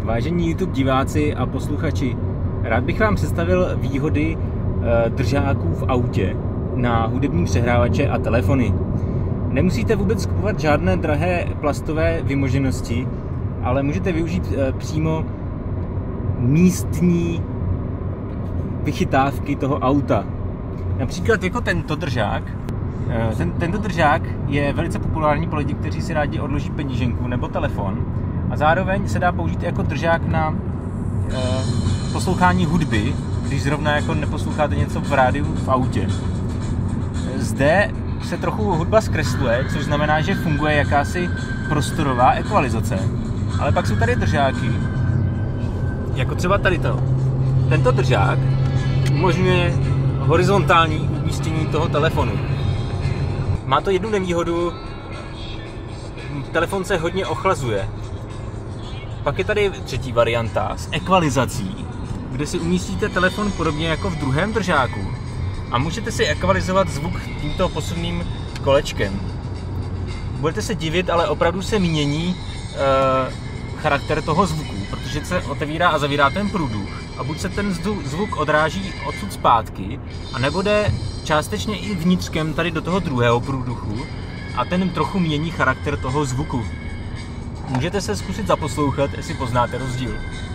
Vážení YouTube diváci a posluchači, rád bych vám představil výhody držáků v autě na hudební přehrávače a telefony. Nemusíte vůbec kupovat žádné drahé plastové vymoženosti, ale můžete využít přímo místní vychytávky toho auta. Například jako tento držák. Tento držák je velice populární pro lidi, kteří si rádi odloží peníženku nebo telefon, a zároveň se dá použít jako držák na poslouchání hudby, když zrovna jako neposloucháte něco v rádiu v autě. Zde se trochu hudba zkresluje, což znamená, že funguje jakási prostorová ekvalizace. Ale pak jsou tady držáky, jako třeba tady to. Tento držák umožňuje horizontální umístění toho telefonu. Má to jednu nevýhodu, telefon se hodně ochlazuje. Pak je tady třetí varianta s ekvalizací, kde si umístíte telefon podobně jako v druhém držáku a můžete si ekvalizovat zvuk tímto posunným kolečkem. Budete se divit, ale opravdu se mění charakter toho zvuku, protože se otevírá a zavírá ten průduch a buď se ten zvuk odráží odsud zpátky, anebo jde částečně i vnitřkem tady do toho druhého průduchu a ten trochu mění charakter toho zvuku. Můžete se zkusit zaposlouchat, jestli poznáte rozdíl.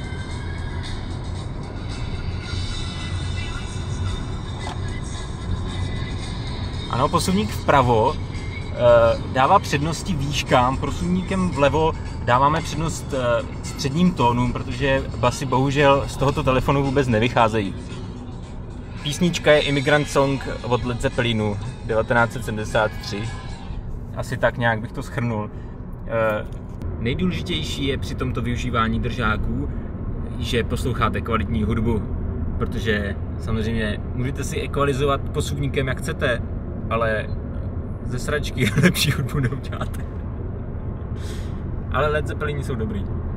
Ano, posuvník vpravo dává přednosti výškám, posuvníkem vlevo dáváme přednost středním tónům, protože basy bohužel z tohoto telefonu vůbec nevycházejí. Písnička je Immigrant Song od Led Zeppelinu 1973. Asi tak nějak bych to shrnul. Nejdůležitější je při tomto využívání držáků, že posloucháte kvalitní hudbu, protože samozřejmě můžete si ekvalizovat posuvníkem jak chcete, ale ze sračky lepší hudbu neuděláte. Ale Led Zeppelini jsou dobrý.